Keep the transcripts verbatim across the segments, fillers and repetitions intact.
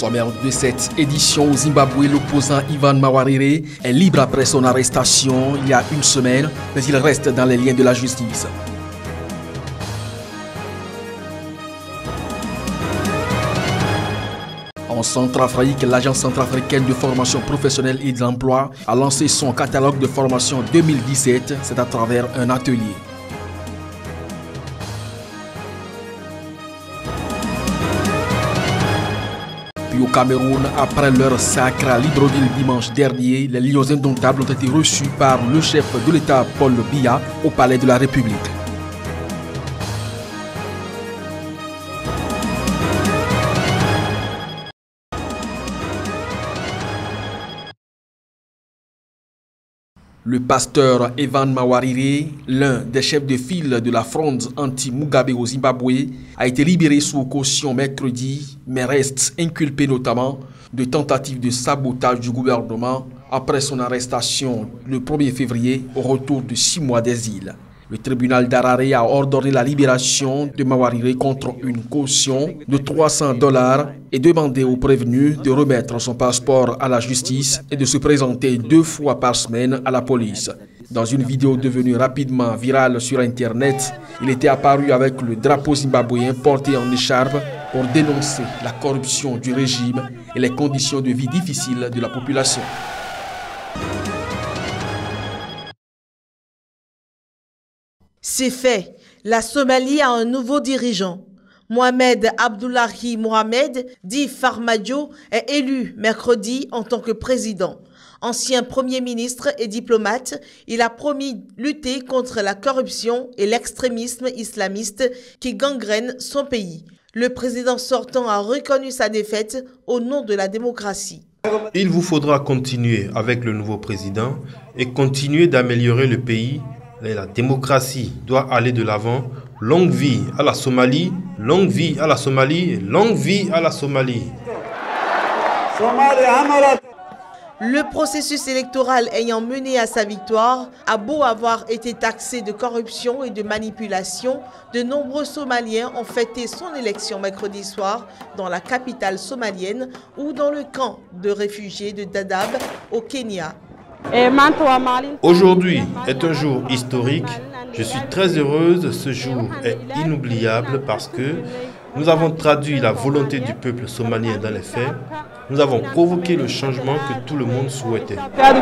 sommaire de cette édition au Zimbabwe, l'opposant Evan Mawarire est libre après son arrestation il y a une semaine, mais il reste dans les liens de la justice. En Centrafrique, l'Agence centrafricaine de formation professionnelle et de l'emploi a lancé son catalogue de formation deux mille dix-sept, c'est à travers un atelier. Puis au Cameroun, après leur sacre à Libreville dimanche dernier, les Lions indomptables ont été reçus par le chef de l'État Paul Biya au Palais de la République. Le pasteur Evan Mawarire, l'un des chefs de file de la fronde anti-Mugabe au Zimbabwe, a été libéré sous caution mercredi, mais reste inculpé notamment de tentatives de sabotage du gouvernement après son arrestation le premier février au retour de six mois d'exil. Le tribunal d'Harare a ordonné la libération de Mawarire contre une caution de trois cents dollars et demandé au prévenu de remettre son passeport à la justice et de se présenter deux fois par semaine à la police. Dans une vidéo devenue rapidement virale sur Internet, il était apparu avec le drapeau zimbabwéen porté en écharpe pour dénoncer la corruption du régime et les conditions de vie difficiles de la population. C'est fait. La Somalie a un nouveau dirigeant. Mohamed Abdullahi Mohamed, dit Farmajo, est élu mercredi en tant que président. Ancien Premier ministre et diplomate, il a promis lutter contre la corruption et l'extrémisme islamiste qui gangrène son pays. Le président sortant a reconnu sa défaite au nom de la démocratie. Il vous faudra continuer avec le nouveau président et continuer d'améliorer le pays. La démocratie doit aller de l'avant. Longue vie à la Somalie, longue vie à la Somalie, longue vie à la Somalie. Le processus électoral ayant mené à sa victoire a beau avoir été taxé de corruption et de manipulation, de nombreux Somaliens ont fêté son élection mercredi soir dans la capitale somalienne ou dans le camp de réfugiés de Dadaab au Kenya. Aujourd'hui est un jour historique. Je suis très heureuse. Ce jour est inoubliable parce que nous avons traduit la volonté du peuple somalien dans les faits. Nous avons provoqué le changement que tout le monde souhaitait.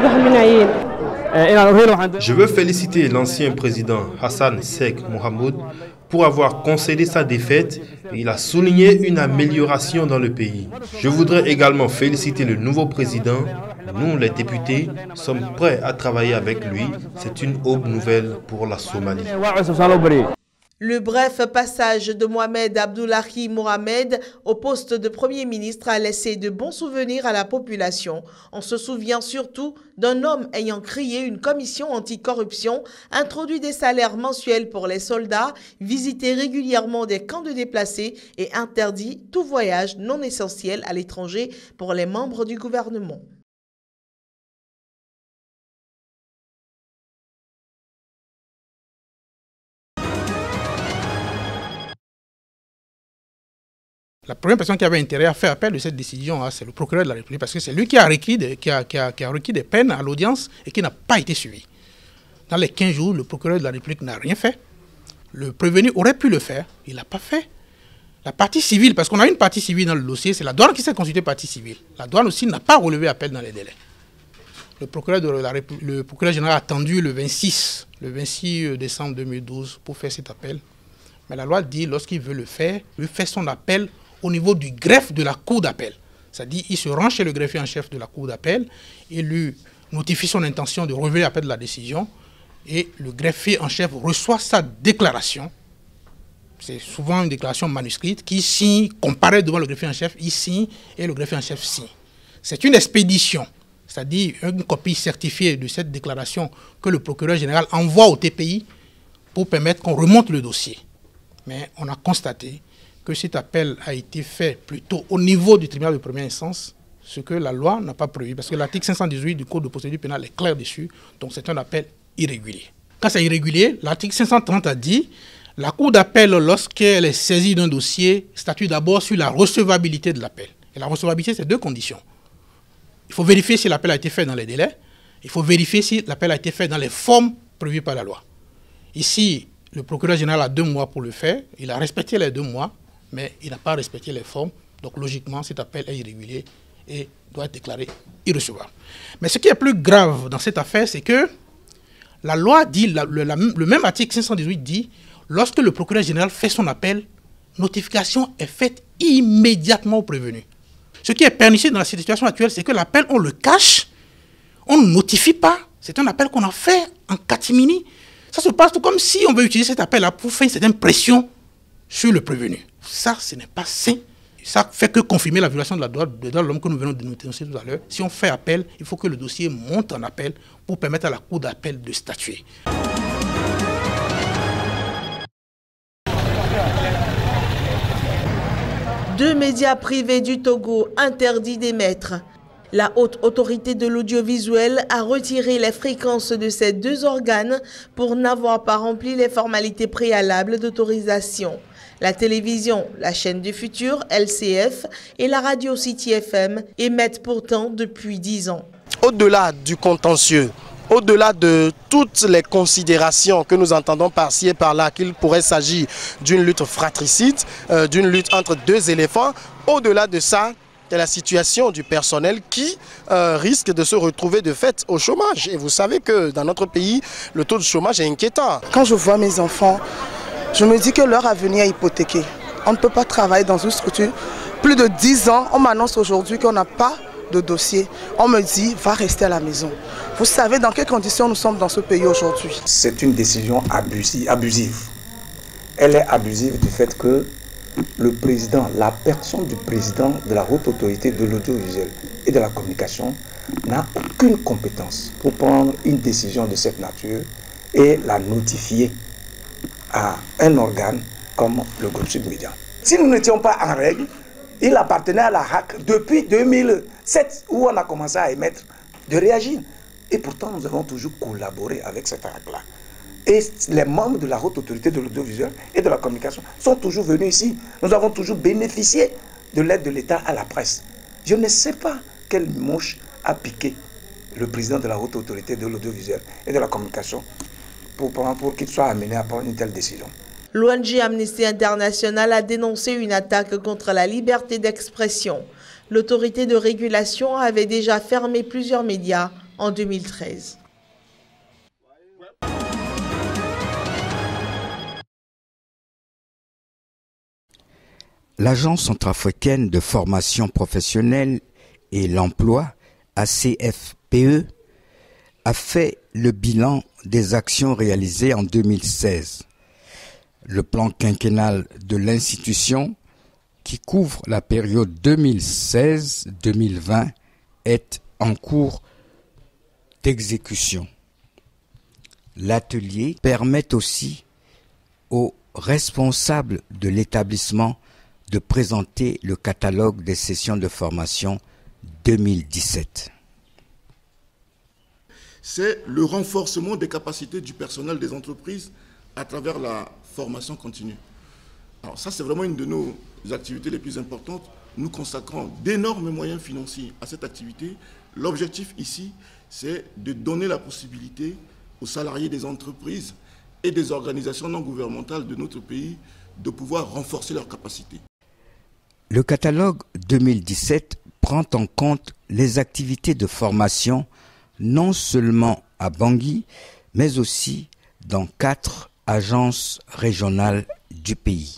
Je veux féliciter l'ancien président Hassan Sheikh Mohamud pour avoir concédé sa défaite et il a souligné une amélioration dans le pays. Je voudrais également féliciter le nouveau président. Nous, les députés, sommes prêts à travailler avec lui. C'est une aube nouvelle pour la Somalie. Le bref passage de Mohamed Abdullahi Mohamed au poste de Premier ministre a laissé de bons souvenirs à la population. On se souvient surtout d'un homme ayant créé une commission anticorruption, introduit des salaires mensuels pour les soldats, visité régulièrement des camps de déplacés et interdit tout voyage non essentiel à l'étranger pour les membres du gouvernement. La première personne qui avait intérêt à faire appel de cette décision, hein, c'est le procureur de la République, parce que c'est lui qui a, requis de, qui, a, qui, a, qui a requis des peines à l'audience et qui n'a pas été suivi. Dans les quinze jours, le procureur de la République n'a rien fait. Le prévenu aurait pu le faire, il ne l'a pas fait. La partie civile, parce qu'on a une partie civile dans le dossier, c'est la douane qui s'est consultée partie civile. La douane aussi n'a pas relevé appel dans les délais. Le procureur, de la République, le procureur général a attendu le vingt-six, le vingt-six décembre deux mille douze pour faire cet appel. Mais la loi dit, lorsqu'il veut le faire, il fait son appel au niveau du greffe de la cour d'appel. C'est-à-dire il se rend chez le greffier en chef de la cour d'appel, il lui notifie son intention de relever l'appel de la décision et le greffier en chef reçoit sa déclaration. C'est souvent une déclaration manuscrite qui signe, comparaît devant le greffier en chef, il signe et le greffier en chef signe. C'est une expédition, c'est-à-dire une copie certifiée de cette déclaration que le procureur général envoie au T P I pour permettre qu'on remonte le dossier. Mais on a constaté que cet appel a été fait plutôt au niveau du tribunal de première instance, ce que la loi n'a pas prévu, parce que l'article cinq cent dix-huit du Code de procédure pénale est clair dessus, donc c'est un appel irrégulier. Quand c'est irrégulier, l'article cinq cent trente a dit la Cour d'appel, lorsqu'elle est saisie d'un dossier, statue d'abord sur la recevabilité de l'appel. Et la recevabilité, c'est deux conditions. Il faut vérifier si l'appel a été fait dans les délais. Il faut vérifier si l'appel a été fait dans les formes prévues par la loi. Ici, le procureur général a deux mois pour le faire. Il a respecté les deux mois, mais il n'a pas respecté les formes. Donc logiquement, cet appel est irrégulier et doit être déclaré irrecevable. Mais ce qui est plus grave dans cette affaire, c'est que la loi dit, la, le, la, le même article cinq cent dix-huit dit, lorsque le procureur général fait son appel, notification est faite immédiatement au prévenu. Ce qui est pernicieux dans la situation actuelle, c'est que l'appel, on le cache, on ne notifie pas. C'est un appel qu'on a fait en catimini. Ça se passe tout comme si on veut utiliser cet appel-là pour faire une certaine pression sur le prévenu. Ça, ce n'est pas sain. Ça fait que confirmer la violation de la droit de l'homme que nous venons de nous dénoncer tout à l'heure. Si on fait appel, il faut que le dossier monte en appel pour permettre à la cour d'appel de statuer. Deux médias privés du Togo interdits d'émettre. La haute autorité de l'audiovisuel a retiré les fréquences de ces deux organes pour n'avoir pas rempli les formalités préalables d'autorisation. La télévision, la chaîne du futur, L C F, et la radio City F M émettent pourtant depuis dix ans. Au-delà du contentieux, au-delà de toutes les considérations que nous entendons par-ci et par-là, qu'il pourrait s'agir d'une lutte fratricide, euh, d'une lutte entre deux éléphants, au-delà de ça, c'est la situation du personnel qui euh, risque de se retrouver de fait au chômage. Et vous savez que dans notre pays, le taux de chômage est inquiétant. Quand je vois mes enfants, je me dis que leur avenir est hypothéqué. On ne peut pas travailler dans une structure. Plus de dix ans, on m'annonce aujourd'hui qu'on n'a pas de dossier. On me dit, va rester à la maison. Vous savez dans quelles conditions nous sommes dans ce pays aujourd'hui? C'est une décision abusive. Elle est abusive du fait que le président, la personne du président de la haute autorité de l'audiovisuel et de la communication n'a aucune compétence pour prendre une décision de cette nature et la notifier à un organe comme le groupe Sud Média. Si nous n'étions pas en règle, il appartenait à la H A C depuis deux mille sept où on a commencé à émettre, de réagir. Et pourtant, nous avons toujours collaboré avec cette H A C-là. Et les membres de la haute autorité de l'audiovisuel et de la communication sont toujours venus ici. Nous avons toujours bénéficié de l'aide de l'État à la presse. Je ne sais pas quelle mouche a piqué le président de la haute autorité de l'audiovisuel et de la communication pour, pour qu'il soit amené à prendre une telle décision. L'O N G Amnesty International a dénoncé une attaque contre la liberté d'expression. L'autorité de régulation avait déjà fermé plusieurs médias en deux mille treize. L'Agence centrafricaine de formation professionnelle et l'emploi, A C F P E, a fait le bilan des actions réalisées en deux mille seize. Le plan quinquennal de l'institution, qui couvre la période deux mille seize deux mille vingt, est en cours d'exécution. L'atelier permet aussi aux responsables de l'établissement de présenter le catalogue des sessions de formation deux mille dix-sept. C'est le renforcement des capacités du personnel des entreprises à travers la formation continue. Alors ça, c'est vraiment une de nos activités les plus importantes. Nous consacrons d'énormes moyens financiers à cette activité. L'objectif ici, c'est de donner la possibilité aux salariés des entreprises et des organisations non gouvernementales de notre pays de pouvoir renforcer leurs capacités. Le catalogue deux mille dix-sept prend en compte les activités de formation non seulement à Bangui, mais aussi dans quatre agences régionales du pays.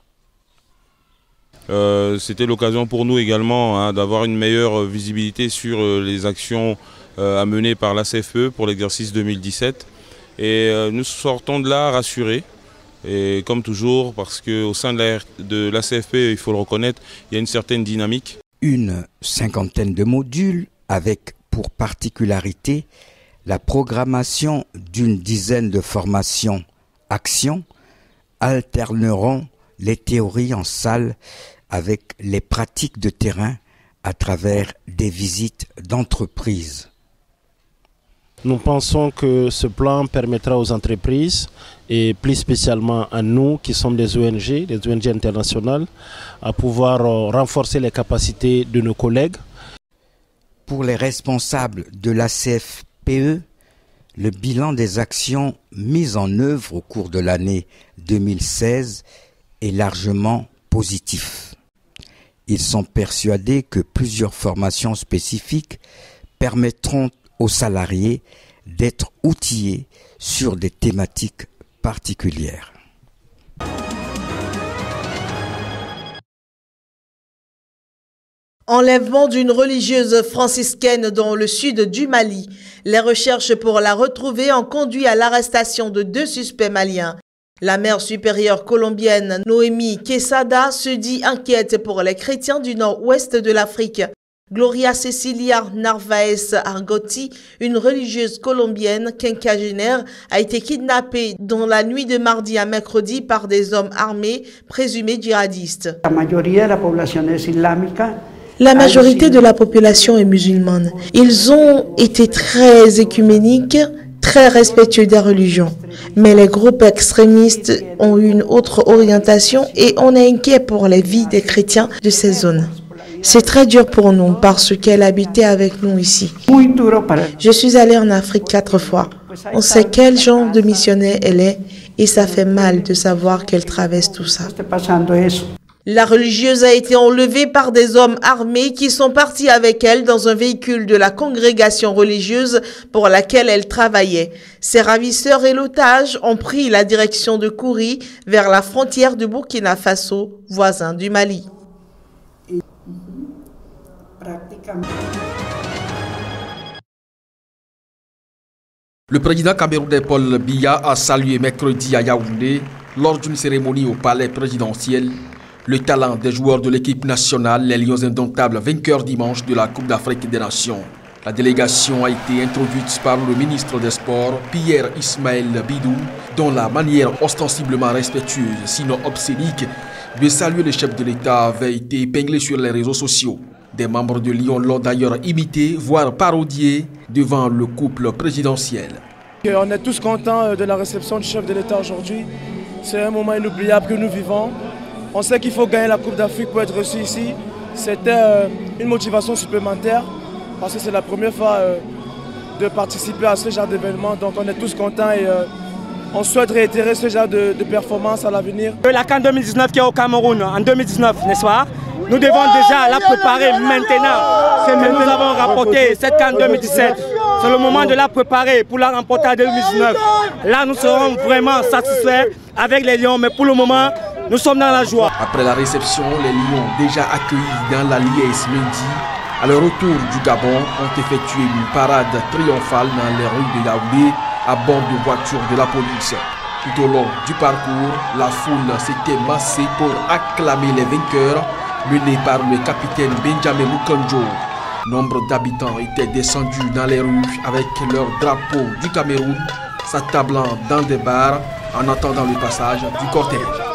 Euh, c'était l'occasion pour nous également hein, d'avoir une meilleure visibilité sur euh, les actions euh, à mener par l'A C F P E pour l'exercice deux mille dix-sept. Et euh, nous sortons de là rassurés. Et comme toujours, parce qu'au sein de l'A C F P E, il faut le reconnaître, il y a une certaine dynamique. Une cinquantaine de modules avec pour particularité la programmation d'une dizaine de formations actions alterneront les théories en salle avec les pratiques de terrain à travers des visites d'entreprise. Nous pensons que ce plan permettra aux entreprises, et plus spécialement à nous qui sommes des O N G, des O N G internationales, à pouvoir renforcer les capacités de nos collègues. Pour les responsables de l'A C F P E, le bilan des actions mises en œuvre au cours de l'année deux mille seize est largement positif. Ils sont persuadés que plusieurs formations spécifiques permettront aux salariés d'être outillés sur des thématiques particulières. Enlèvement d'une religieuse franciscaine dans le sud du Mali. Les recherches pour la retrouver ont conduit à l'arrestation de deux suspects maliens. La mère supérieure colombienne Noémie Quesada se dit inquiète pour les chrétiens du nord-ouest de l'Afrique. Gloria Cecilia Narvaez Argotti, une religieuse colombienne quinquagénaire, a été kidnappée dans la nuit de mardi à mercredi par des hommes armés présumés djihadistes. La majorité de la population est islamique. La majorité de la population est musulmane. Ils ont été très écuméniques, très respectueux des religions. Mais les groupes extrémistes ont une autre orientation et on est inquiet pour les vies des chrétiens de ces zones. C'est très dur pour nous parce qu'elle habitait avec nous ici. Je suis allée en Afrique quatre fois. On sait quel genre de missionnaire elle est et ça fait mal de savoir qu'elle traverse tout ça. La religieuse a été enlevée par des hommes armés qui sont partis avec elle dans un véhicule de la congrégation religieuse pour laquelle elle travaillait. Ses ravisseurs et l'otage ont pris la direction de Kouri vers la frontière de Burkina Faso, voisin du Mali. Le président camerounais Paul Biya a salué mercredi à Yaoundé, lors d'une cérémonie au palais présidentiel, le talent des joueurs de l'équipe nationale, les Lions indomptables vainqueurs dimanche de la Coupe d'Afrique des Nations. La délégation a été introduite par le ministre des Sports, Pierre Ismaël Bidou, dont la manière ostensiblement respectueuse, sinon obscénique, de saluer le chef de l'État avait été épinglée sur les réseaux sociaux. Des membres de Lyon l'ont d'ailleurs imité, voire parodié, devant le couple présidentiel. On est tous contents de la réception du chef de l'État aujourd'hui. C'est un moment inoubliable que nous vivons. On sait qu'il faut gagner la Coupe d'Afrique pour être reçu ici. C'était une motivation supplémentaire parce que c'est la première fois de participer à ce genre d'événement. Donc on est tous contents et on souhaite réitérer ce genre de, de performance à l'avenir. La CAN deux mille dix-neuf qui est au Cameroun en deux mille dix-neuf, n'est-ce pas? Nous devons déjà la préparer maintenant. Que nous avons rapporté cette CAN deux mille dix-sept. C'est le moment de la préparer pour la remporter en deux mille dix-neuf. Là, nous serons vraiment satisfaits avec les Lions, mais pour le moment, nous sommes dans la joie. Après la réception, les Lions, déjà accueillis dans la liesse lundi, à leur retour du Gabon, ont effectué une parade triomphale dans les rues de Yaoundé à bord de voitures de la police. Tout au long du parcours, la foule s'était massée pour acclamer les vainqueurs, menés par le capitaine Benjamin Mukanjo. Nombre d'habitants étaient descendus dans les rues avec leur drapeau du Cameroun, s'attablant dans des bars en attendant le passage du cortège.